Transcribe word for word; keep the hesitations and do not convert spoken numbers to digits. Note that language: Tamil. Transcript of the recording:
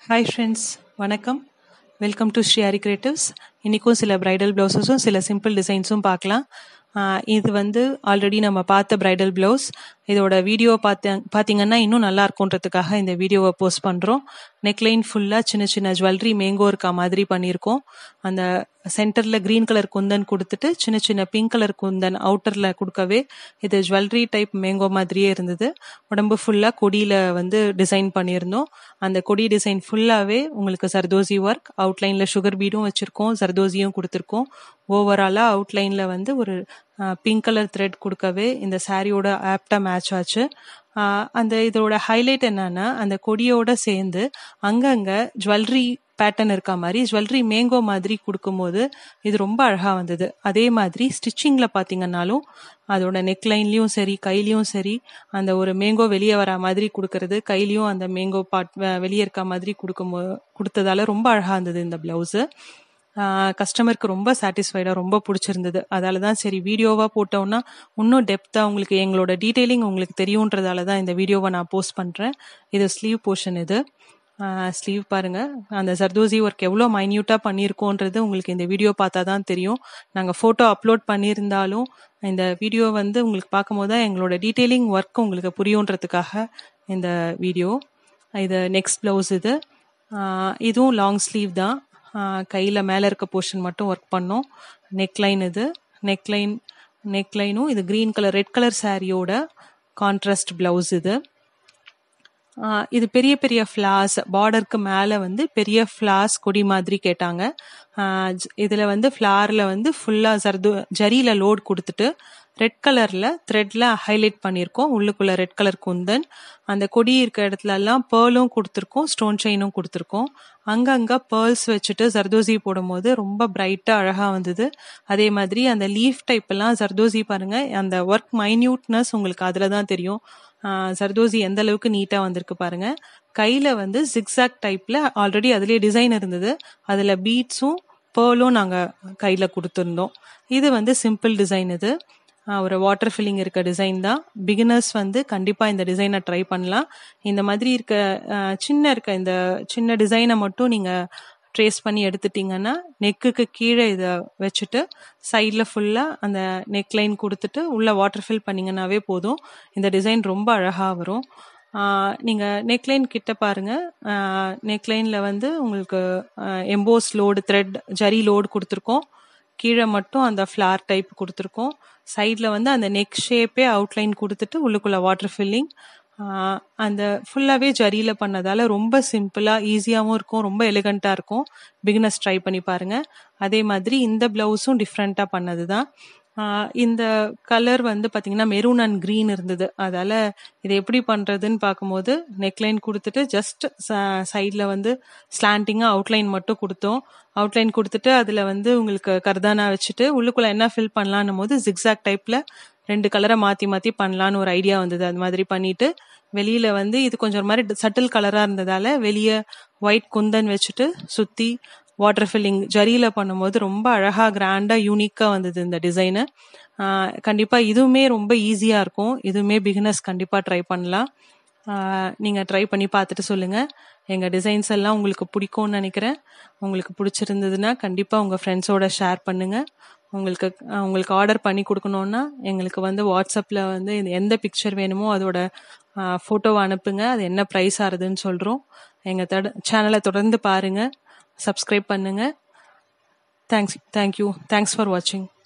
Hi friends, வணக்கம். Welcome to Shri Aari creatives. இன்றைக்கும் சில பிரைடல் ப்ளவுஸஸும் சில சிம்பிள் டிசைன்ஸும் பார்க்கலாம். ஆஹ் இது வந்து ஆல்ரெடி நம்ம பார்த்த பிரைடல் ப்ளவுஸ். இதோட வீடியோ பார்த்து பார்த்தீங்கன்னா இன்னும் நல்லா இருக்கும்ன்றதுக்காக இந்த வீடியோவை போஸ்ட் பண்ணுறோம். நெக்லைன் ஃபுல்லாக சின்ன சின்ன ஜுவல்லரி மேங்கோ இருக்கா மாதிரி பண்ணியிருக்கோம். அந்த சென்டரில் க்ரீன் கலர் குந்தன் கொடுத்துட்டு சின்ன சின்ன பிங்க் கலர் குந்தன் அவுட்டரில் கொடுக்கவே இது ஜுவல்லரி டைப் மேங்கோ மாதிரியே இருந்தது. உடம்பு ஃபுல்லாக கொடியில் வந்து டிசைன் பண்ணியிருந்தோம். அந்த கொடி டிசைன் ஃபுல்லாகவே உங்களுக்கு சர்தோசி ஒர்க், அவுட்லைனில் சுகர் பீடும் வச்சுருக்கோம், சர்தோசியும் கொடுத்துருக்கோம். ஓவராலாக அவுட்லைனில் வந்து ஒரு பிங்க் கலர் த்ரெட் கொடுக்கவே இந்த சாரியோட ஆப்டாக மேட்ச் ஆச்சு. அந்த இதோட ஹைலைட் என்னன்னா அந்த கொடியோட சேர்ந்து அங்கங்கே ஜுவல்லரி பேட்டர்ன் இருக்க மாதிரி ஜுவல்லரி மேங்கோ மாதிரி கொடுக்கும்போது இது ரொம்ப அழகாக வந்தது. அதே மாதிரி ஸ்டிச்சிங்கில் பார்த்தீங்கன்னாலும் அதோட நெக்லைன்லேயும் சரி கையிலையும் சரி அந்த ஒரு மேங்கோ வெளியே வர மாதிரி கொடுக்கறது, கையிலையும் அந்த மேங்கோ பாட் வெளியே இருக்க மாதிரி கொடுக்கும்போ கொடுத்ததால ரொம்ப அழகாக இருந்தது இந்த ப்ளவுஸு. கஸ்டமருக்கு ரொம்ப சாட்டிஸ்ஃபைடாக ரொம்ப பிடிச்சிருந்தது. அதால தான் சரி வீடியோவாக போட்டோன்னா இன்னும் டெப்த்தாக உங்களுக்கு எங்களோட டீட்டெயிலிங் உங்களுக்கு தெரியுன்றதால தான் இந்த வீடியோவை நான் போஸ்ட் பண்ணுறேன். இது ஸ்லீவ் போர்ஷன். இது ஸ்லீவ் பாருங்கள், அந்த சர்தோசி ஒர்க் எவ்வளோ மைன்யூட்டாக பண்ணியிருக்கோன்றது உங்களுக்கு இந்த வீடியோ பார்த்தா தான் தெரியும். நாங்கள் ஃபோட்டோ அப்லோட் பண்ணியிருந்தாலும் இந்த வீடியோ வந்து உங்களுக்கு பார்க்கும்போது தான் எங்களோட டீட்டெயிலிங் ஒர்க் உங்களுக்கு புரியுன்றதுக்காக இந்த வீடியோ. இது நெக்ஸ்ட் ப்ளவுஸ். இது இதுவும் லாங் ஸ்லீவ் தான். கையில் மேலே இருக்க போர்ஷன் மட்டும் ஒர்க் பண்ணோம். நெக்லைன். இது நெக்லைன் நெக்லைனும் இது க்ரீன் கலர் ரெட் கலர் சாரியோட கான்ட்ராஸ்ட் ப்ளவுஸ். இது இது பெரிய பெரிய ஃப்ளார்ஸ் பார்டருக்கு மேலே வந்து பெரிய ஃப்ளார்ஸ் கொடி மாதிரி கேட்டாங்க. இதில் வந்து ஃப்ளாரில் வந்து ஃபுல்லாக சர்து ஜரியில் லோட் கொடுத்துட்டு ரெட் கலரில் த்ரெட்டில் ஹைலைட் பண்ணியிருக்கோம். உள்ளுக்குள்ளே ரெட் கலர் குந்தன், அந்த கொடி இருக்க இடத்துலலாம் பேர்லும் கொடுத்துருக்கோம், ஸ்டோன் செயினும் கொடுத்துருக்கோம். அங்கங்கே பேர்ல்ஸ் வச்சுட்டு சர்தோசி போடும்போது ரொம்ப பிரைட்டாக அழகாக வந்தது. அதே மாதிரி அந்த லீஃப் டைப்பெல்லாம் சர்தோசி பாருங்கள், அந்த ஒர்க் மைன்யூட்னஸ் உங்களுக்கு அதில் தான் தெரியும். சர்தோசி எந்த அளவுக்கு நீட்டாக வந்திருக்கு பாருங்கள். கையில் வந்து ஜிக்ஸாக் டைப்பில் ஆல்ரெடி அதுலேயே டிசைன் இருந்தது. அதில் பீட்ஸும் பேர்லும் நாங்கள் கையில் கொடுத்துருந்தோம். இது வந்து சிம்பிள் டிசைன். இது ஒரு வாட்டர் ஃபில்லிங் இருக்க டிசைன் தான். பிகினர்ஸ் வந்து கண்டிப்பாக இந்த டிசைனை ட்ரை பண்ணலாம். இந்த மாதிரி இருக்க சின்ன இருக்க இந்த சின்ன டிசைனை மட்டும் நீங்கள் ட்ரேஸ் பண்ணி எடுத்துட்டிங்கன்னா நெக்குக்கு கீழே இதை வச்சுட்டு சைடில் ஃபுல்லாக அந்த நெக்லைன் கொடுத்துட்டு உள்ளே வாட்டர் ஃபில் பண்ணிங்கன்னாவே போதும். இந்த டிசைன் ரொம்ப அழகாக வரும். நீங்கள் நெக்லைன் கிட்ட பாருங்கள். நெக்லைனில் வந்து உங்களுக்கு emboss load thread zari load கொடுத்துருக்கோம். கீழே மட்டும் அந்த ஃப்ளார் டைப் கொடுத்துருக்கோம். சைடில் வந்து அந்த நெக் ஷேப்பே அவுட்லைன் கொடுத்துட்டு உள்ளுக்குள்ளே வாட்டர் ஃபில்லிங். அந்த ஃபுல்லாகவே ஜரியில் பண்ணதால் ரொம்ப சிம்பிளாக ஈஸியாகவும் இருக்கும், ரொம்ப எலிகண்ட்டாக இருக்கும். பிகினர்ஸ் ட்ரை பண்ணி பாருங்கள். அதே மாதிரி இந்த ப்ளவுஸும் டிஃப்ரெண்ட்டாக பண்ணது தான். இந்த கலர் வந்து பார்த்திங்கன்னா மெரூன் அண்ட் க்ரீன் இருந்தது. அதால் இதை எப்படி பண்ணுறதுன்னு பார்க்கும்போது நெக்லைன் கொடுத்துட்டு ஜஸ்ட் சைடில் வந்து ஸ்லாண்டிங்காக அவுட்லைன் மட்டும் கொடுத்தோம். அவுட்லைன் கொடுத்துட்டு அதில் வந்து உங்களுக்கு கர்தானா வச்சுட்டு உள்ளுக்குள்ளே என்ன ஃபில் பண்ணலான்னும் போது ஜிக்ஸாக் டைப்பில் ரெண்டு கலரை மாற்றி மாற்றி பண்ணலான்னு ஒரு ஐடியா வந்தது. அது மாதிரி பண்ணிவிட்டு வெளியில் வந்து இது கொஞ்சம் ஒரு மாதிரி சட்டில் கலராக இருந்ததால் வெளியே ஒயிட் குந்தன் வச்சுட்டு சுற்றி வாட்டர் ஃபில்லிங் ஜரியில் பண்ணும்போது ரொம்ப அழகாக கிராண்டாக யூனிக்காக வந்தது இந்த டிசைனு. கண்டிப்பாக இதுவுமே ரொம்ப ஈஸியாக இருக்கும். இதுவுமே பிகினர்ஸ் கண்டிப்பாக ட்ரை பண்ணலாம். நீங்கள் ட்ரை பண்ணி பார்த்துட்டு சொல்லுங்கள். எங்கள் டிசைன்ஸ் எல்லாம் உங்களுக்கு பிடிக்கும்னு நினைக்கிறேன். உங்களுக்கு பிடிச்சிருந்ததுன்னா கண்டிப்பாக உங்கள் ஃப்ரெண்ட்ஸோட ஷேர் பண்ணுங்கள். உங்களுக்கு உங்களுக்கு ஆர்டர் பண்ணி கொடுக்கணுன்னா எங்களுக்கு வந்து வாட்ஸ்அப்பில் வந்து எந்த பிக்சர் வேணுமோ அதோட ஃபோட்டோவை அனுப்புங்க. அது என்ன ப்ரைஸ் ஆகுதுன்னு சொல்கிறோம். எங்கள் தட சேனலை தொடர்ந்து பாருங்கள், சப்ஸ்கிரைப் பண்ணுங்கள். தேங்க்ஸ் தேங்க்யூ தேங்க்ஸ் ஃபார் வாட்சிங்.